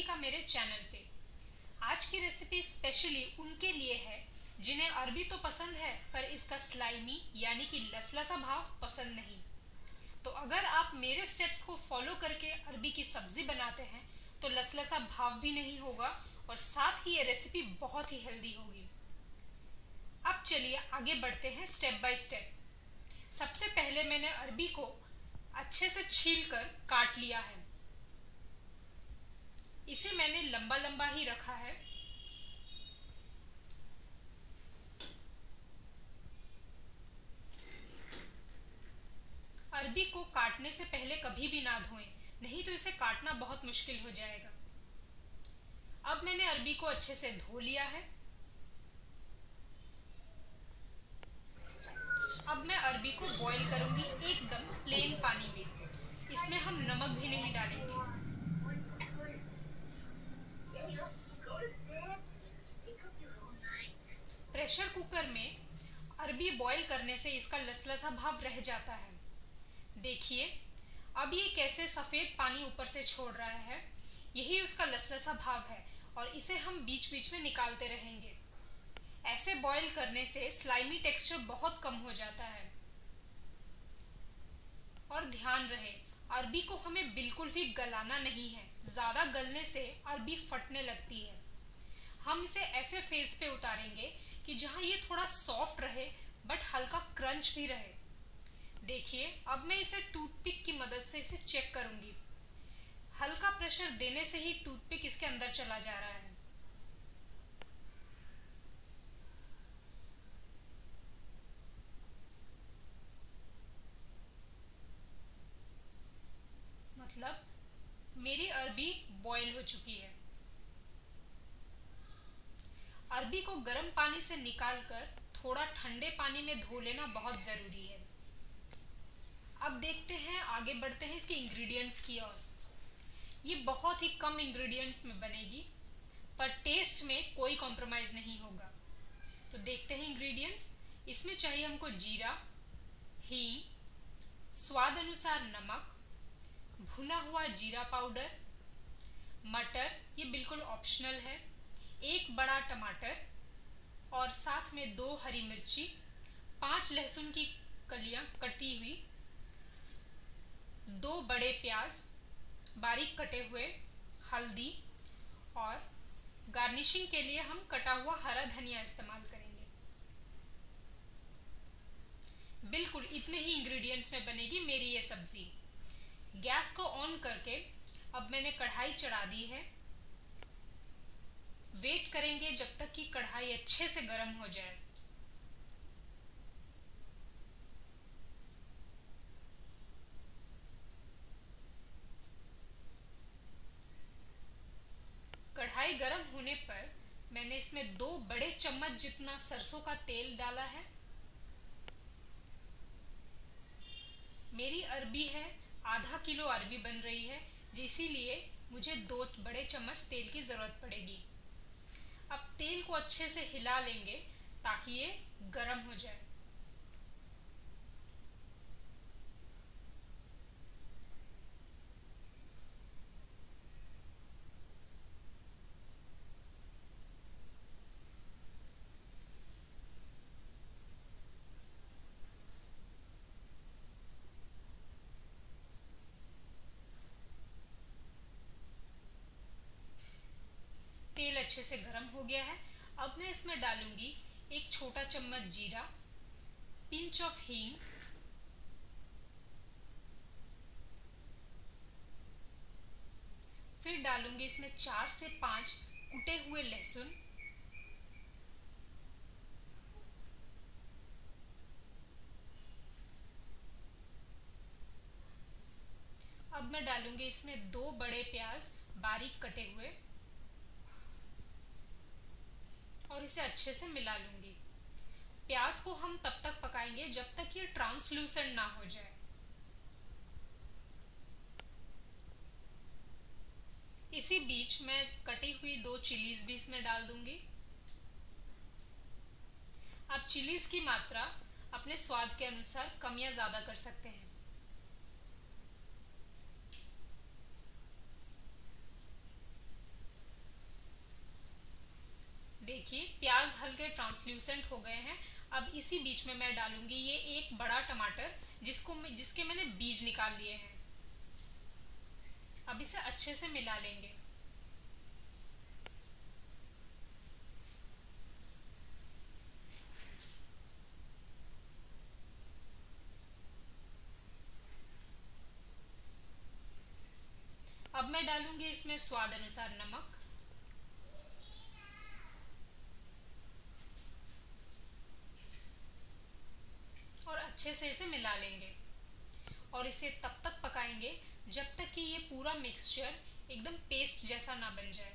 का मेरे चैनल पे। आज की रेसिपी स्पेशली उनके लिए है जिन्हें अरबी तो पसंद है पर इसका स्लाइमी यानी कि लसलसा भाव पसंद नहीं। तो अगर आप मेरे स्टेप्स को फॉलो करके अरबी की सब्जी बनाते हैं तो लसलसा भाव भी नहीं होगा और साथ ही ये रेसिपी बहुत ही हेल्दी होगी। अब चलिए आगे बढ़ते हैं स्टेप बाय स्टेप। सबसे पहले मैंने अरबी को अच्छे से छीलकर काट लिया है। इसे मैंने लंबा लंबा ही रखा है। अरबी को काटने से पहले कभी भी ना धोएं, नहीं तो इसे काटना बहुत मुश्किल हो जाएगा। अब मैंने अरबी को अच्छे से धो लिया है। अब मैं अरबी को बॉईल करूंगी एकदम प्लेन पानी में। इसमें हम नमक भी नहीं डालेंगे। प्रेशर कुकर में अरबी बॉईल करने से इसका लसलसा भाव रह जाता है। देखिए अब ये कैसे सफेद पानी ऊपर से छोड़ रहा है, यही उसका लसलसा भाव है और इसे हम बीच बीच में निकालते रहेंगे। ऐसे बॉईल करने से स्लाइमी टेक्सचर बहुत कम हो जाता है। और ध्यान रहे अरबी को हमें बिल्कुल भी गलाना नहीं है, ज्यादा गलने से अरबी फटने लगती है। हम इसे ऐसे फेज पे उतारेंगे कि जहां ये थोड़ा सॉफ्ट रहे बट हल्का क्रंच भी रहे। देखिए अब मैं इसे टूथपिक की मदद से इसे चेक करूंगी। हल्का प्रेशर देने से ही टूथपिक इसके अंदर चला जा रहा है। मतलब मेरी अरबी बॉईल हो चुकी है। अरबी को गर्म पानी से निकालकर थोड़ा ठंडे पानी में धो लेना बहुत जरूरी है। अब देखते हैं, आगे बढ़ते हैं इसके इंग्रेडिएंट्स की ओर। ये बहुत ही कम इंग्रेडिएंट्स में बनेगी पर टेस्ट में कोई कॉम्प्रोमाइज नहीं होगा। तो देखते हैं इंग्रेडिएंट्स। इसमें चाहिए हमको जीरा, हींग, स्वाद अनुसार नमक, भुना हुआ जीरा पाउडर, मटर, ये बिल्कुल ऑप्शनल है, एक बड़ा टमाटर और साथ में 2 हरी मिर्ची, 5 लहसुन की कलियां कटी हुई, 2 बड़े प्याज बारीक कटे हुए, हल्दी और गार्निशिंग के लिए हम कटा हुआ हरा धनिया इस्तेमाल करेंगे। बिल्कुल इतने ही इंग्रेडिएंट्स में बनेगी मेरी ये सब्जी। गैस को ऑन करके अब मैंने कढ़ाई चढ़ा दी है। वेट करेंगे जब तक कि कढ़ाई अच्छे से गर्म हो जाए। कढ़ाई गर्म होने पर मैंने इसमें 2 बड़े चम्मच जितना सरसों का तेल डाला है। मेरी अरबी है, आधा किलो अरबी बन रही है, इसीलिए मुझे 2 बड़े चम्मच तेल की जरूरत पड़ेगी। अब तेल को अच्छे से हिला लेंगे ताकि ये गर्म हो जाए। तेल अच्छे से गर्म हो गया है। अब मैं इसमें डालूंगी 1 छोटा चम्मच जीरा, पिंच ऑफ हींग, फिर डालूंगी इसमें 4 से 5 कुटे हुए लहसुन, अब मैं डालूंगी इसमें 2 बड़े प्याज बारीक कटे हुए और इसे अच्छे से मिला लूंगी। प्याज को हम तब तक पकाएंगे जब तक ये ट्रांसलूसेंट ना हो जाए। इसी बीच मैं कटी हुई 2 चिलीज भी इसमें डाल दूंगी। आप चिलीज की मात्रा अपने स्वाद के अनुसार कम या ज्यादा कर सकते हैं। देखिए प्याज हल्के ट्रांसल्यूसेंट हो गए हैं। अब इसी बीच में मैं डालूंगी ये एक बड़ा टमाटर जिसके मैंने बीज निकाल लिए हैं। अब इसे अच्छे से मिला लेंगे। अब मैं डालूंगी इसमें स्वाद अनुसार नमक, और अच्छे से इसे मिला लेंगे और इसे तब तक पकाएंगे जब तक कि ये पूरा मिक्सचर एकदम पेस्ट जैसा ना बन जाए।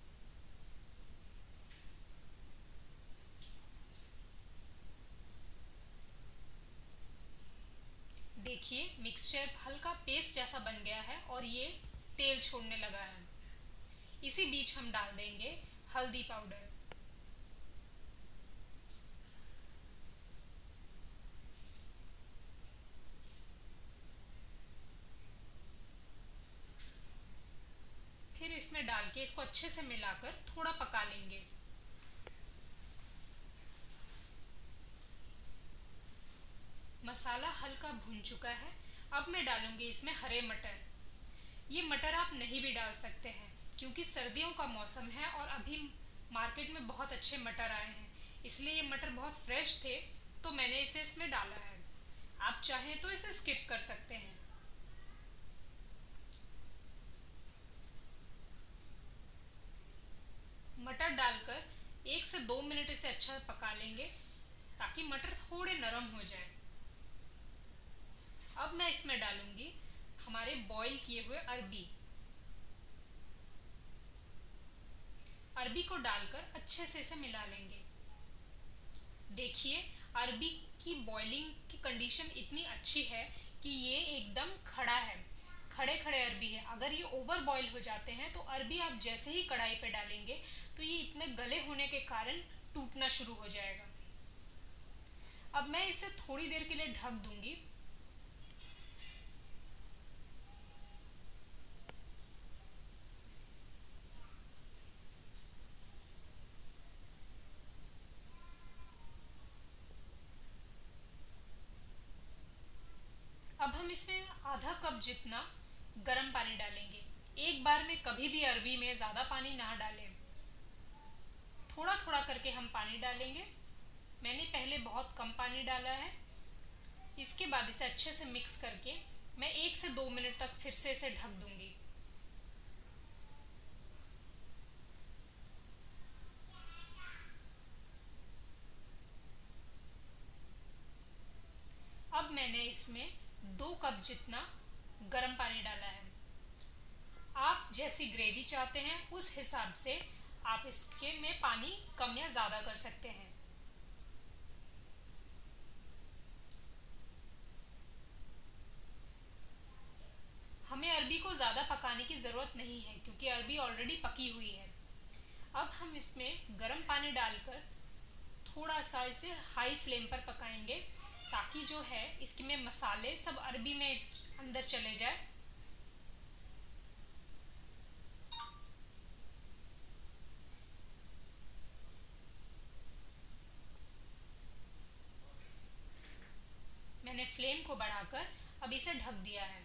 देखिए मिक्सचर हल्का पेस्ट जैसा बन गया है और ये तेल छोड़ने लगा है। इसी बीच हम डाल देंगे हल्दी पाउडर, फिर इसमें डाल के इसको अच्छे से मिलाकर थोड़ा पका लेंगे। मसाला हल्का भुन चुका है। अब मैं डालूंगी इसमें हरे मटर। ये मटर आप नहीं भी डाल सकते हैं क्योंकि सर्दियों का मौसम है और अभी मार्केट में बहुत अच्छे मटर आए हैं, इसलिए ये मटर बहुत फ्रेश थे तो मैंने इसे इसमें डाला है। आप चाहें तो इसे स्किप कर सकते हैं। मटर डालकर 1 से 2 मिनट इसे अच्छा पका लेंगे ताकि मटर थोड़े नरम हो जाएं। अब मैं इसमें डालूंगी हमारे बॉईल किए हुए अरबी। अरबी को डालकर अच्छे से इसे मिला लेंगे। देखिए अरबी की बॉइलिंग की कंडीशन इतनी अच्छी है कि ये एकदम खड़ा है, खड़े खड़े अरबी है। अगर ये ओवर बॉईल हो जाते हैं तो अरबी आप जैसे ही कढ़ाई पे डालेंगे तो ये इतने गले होने के कारण टूटना शुरू हो जाएगा। अब मैं इसे थोड़ी देर के लिए ढक दूंगी। अब हम इसमें आधा कप जितना गर्म पानी डालेंगे। एक बार में कभी भी अरबी में ज़्यादा पानी ना डालें, थोड़ा थोड़ा करके हम पानी डालेंगे। मैंने पहले बहुत कम पानी डाला है। इसके बाद इसे अच्छे से मिक्स करके मैं 1 से 2 मिनट तक फिर से इसे ढक दूंगी। अब मैंने इसमें 2 कप जितना गर्म पानी डाला है। आप जैसी ग्रेवी चाहते हैं उस हिसाब से आप इसके में पानी कम या ज़्यादा कर सकते हैं। हमें अरबी को ज़्यादा पकाने की ज़रूरत नहीं है क्योंकि अरबी ऑलरेडी पकी हुई है। अब हम इसमें गर्म पानी डालकर थोड़ा सा इसे हाई फ्लेम पर पकाएंगे ताकि जो है इसके में मसाले सब अरबी में अंदर चले जाए। मैंने फ्लेम को बढ़ाकर अब इसे ढक दिया है।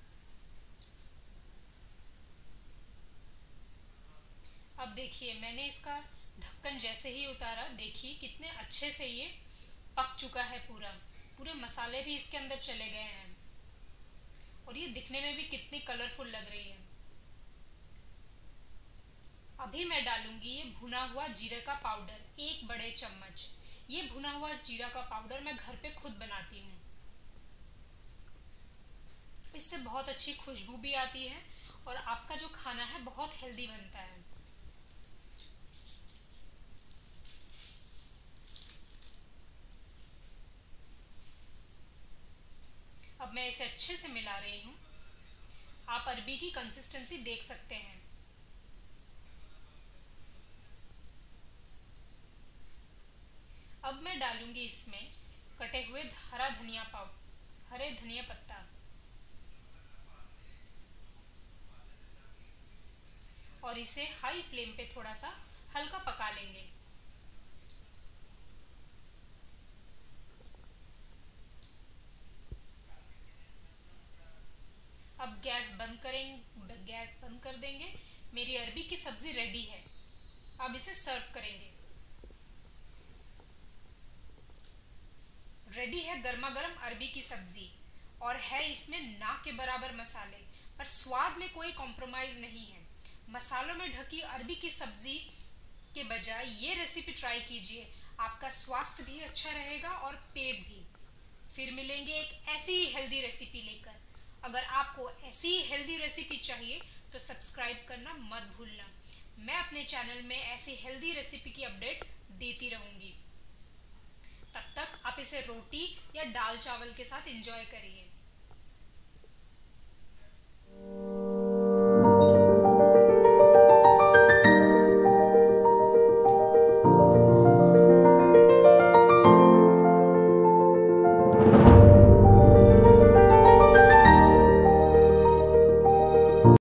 अब देखिए मैंने इसका ढक्कन जैसे ही उतारा, देखिए कितने अच्छे से ये पक चुका है। पूरे मसाले भी इसके अंदर चले गए हैं और ये दिखने में भी कितनी कलरफुल लग रही है। अभी मैं डालूंगी ये भुना हुआ जीरे का पाउडर, 1 बड़े चम्मच। ये भुना हुआ जीरा का पाउडर मैं घर पे खुद बनाती हूँ। इससे बहुत अच्छी खुशबू भी आती है और आपका जो खाना है बहुत हेल्दी बनता है। अब मैं इसे अच्छे से मिला रही हूँ। आप अरबी की कंसिस्टेंसी देख सकते हैं। अब मैं डालूंगी इसमें कटे हुए हरे धनिया पत्ता, और इसे हाई फ्लेम पे थोड़ा सा हल्का पका लेंगे। गैस बंद कर देंगे। मेरी अरबी की सब्जी रेडी है। अब इसे सर्व करेंगे। रेडी है गर्मा गर्म अरबी की सब्जी और है इसमें ना के बराबर मसाले, पर स्वाद में कोई कॉम्प्रोमाइज नहीं है। मसालों में ढकी अरबी की सब्जी के बजाय ये रेसिपी ट्राई कीजिए। आपका स्वास्थ्य भी अच्छा रहेगा और पेट भी। फिर मिलेंगे एक ऐसी ही हेल्दी रेसिपी लेकर। अगर आपको ऐसी ही हेल्दी रेसिपी चाहिए तो सब्सक्राइब करना मत भूलना। मैं अपने चैनल में ऐसी हेल्दी रेसिपी की अपडेट देती रहूंगी। तब तक आप इसे रोटी या दाल चावल के साथ एंजॉय करिए।